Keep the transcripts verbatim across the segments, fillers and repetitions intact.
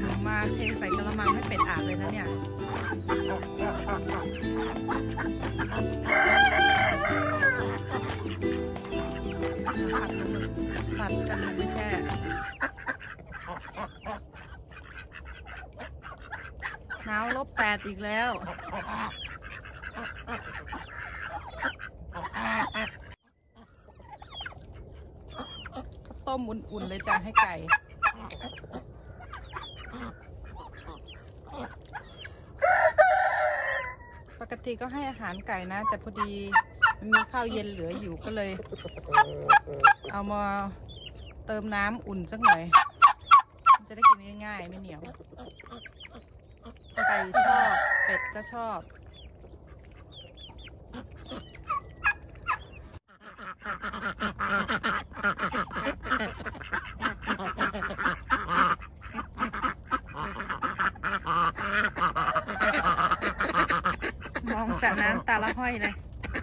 อยู่ๆมาเทใส่กระมังให้เป็ดอาบเลยนะเนี่ยผัดกันไม่แช่หนาวลบแปดอีกแล้วต้มอุ่นๆเลยจ้ะให้ไก่ปกติก็ให้อาหารไก่นะแต่พอดีมันมีข้าวเย็นเหลืออยู่ก็เลยเอามาเติมน้ำอุ่นสักหน่อยมันจะได้กินง่ายๆไม่เหนียวไก่ชอบเป็ดก็ชอบมองสระน้ำตาละห้อยเลย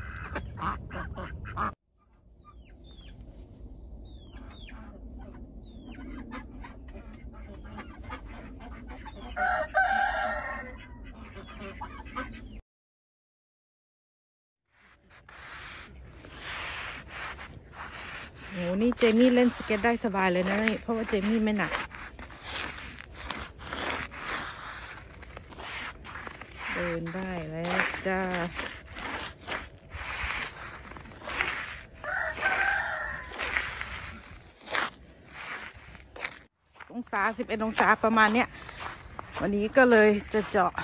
โหนี่เจมี่เล่นสเก็ตได้สบายเลยนะเพราะว่าเจมี่ไม่หนักเดินได้แล้วจ้าองศาสิบเอ็ดองศาประมาณเนี้ยวันนี้ก็เลยจะเจาะ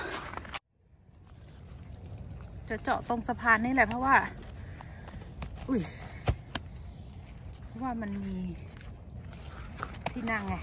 จะเจาะตรงสะพานนี่แหละเพราะว่าอุ้ยเพราะว่ามันมีที่นั่งไง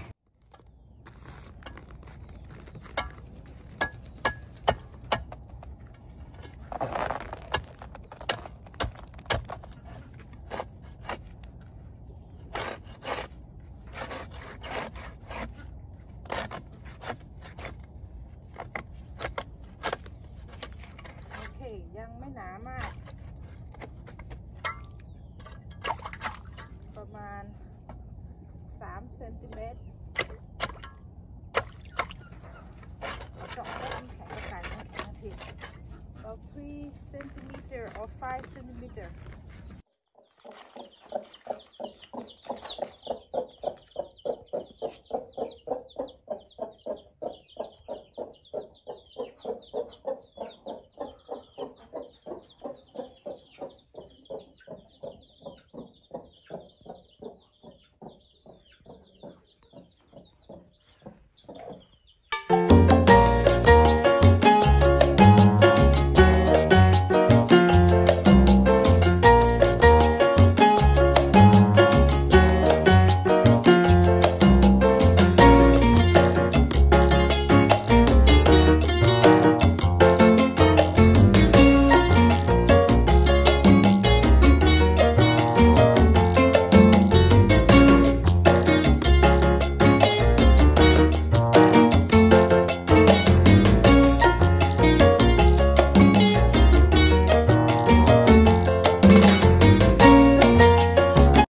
ยังไม่หนามากประมาณสามเซนติเมตรเจาะได้มีแข็งกระจายบางที about three centimeter or five centimeter